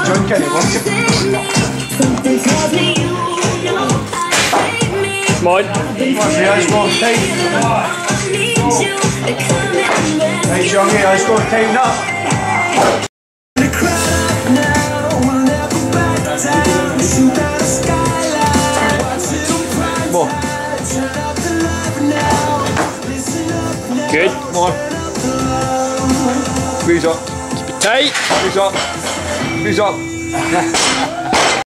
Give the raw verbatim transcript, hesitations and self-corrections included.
John Kenny one. Come on. Eyes go tight. Right, John, your eyes go tighten up. More. Good. Come on. Squeeze up. Keep it tight. Squeeze up. Squeeze up.